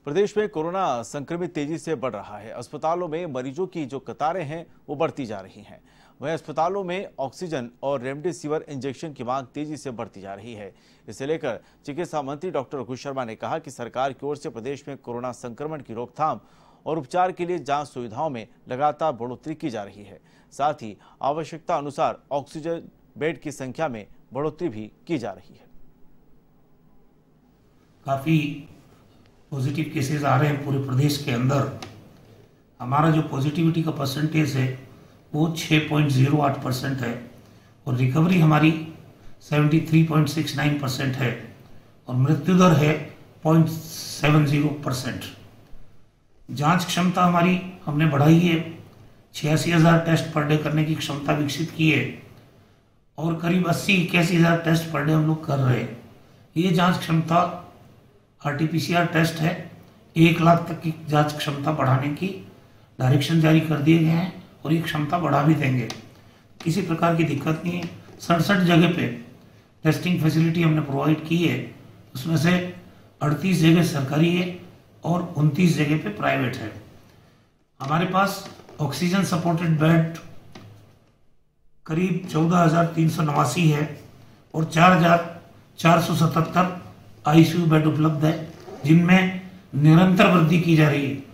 प्रदेश में कोरोना संक्रमित तेजी से बढ़ रहा है। अस्पतालों में मरीजों की जो कतारें हैं वो बढ़ती जा रही हैं। वहीं अस्पतालों में ऑक्सीजन और रेमडेसिविर इंजेक्शन की मांग तेजी से बढ़ती जा रही है। इसे लेकर चिकित्सा मंत्री डॉक्टर रघु शर्मा ने कहा कि सरकार की ओर से प्रदेश में कोरोना संक्रमण की रोकथाम और उपचार के लिए जांच सुविधाओं में लगातार बढ़ोतरी की जा रही है। साथ ही आवश्यकता अनुसार ऑक्सीजन बेड की संख्या में बढ़ोतरी भी की जा रही है। काफ़ी पॉजिटिव केसेस आ रहे हैं पूरे प्रदेश के अंदर। हमारा जो पॉजिटिविटी का परसेंटेज है वो 6.08% है और रिकवरी हमारी 73.69% है और मृत्यु दर है 0.70%। जांच क्षमता हमारी हमने बढ़ाई है, 86,000 टेस्ट पर डे करने की क्षमता विकसित की है और करीब 80-81,000 टेस्ट पर डे हम लोग कर रहे हैं। ये जांच क्षमता RT-PCR टेस्ट है, 1 लाख तक की जांच क्षमता बढ़ाने की डायरेक्शन जारी कर दिए गए हैं और ये क्षमता बढ़ा भी देंगे। किसी प्रकार की दिक्कत नहीं है। 67 जगह पे टेस्टिंग फैसिलिटी हमने प्रोवाइड की है, उसमें से 38 जगह सरकारी है और 29 जगह पे प्राइवेट है। हमारे पास ऑक्सीजन सपोर्टेड बेड करीब 14,389 है और 4,477 ICU बेड उपलब्ध है, जिनमें निरंतर वृद्धि की जा रही है।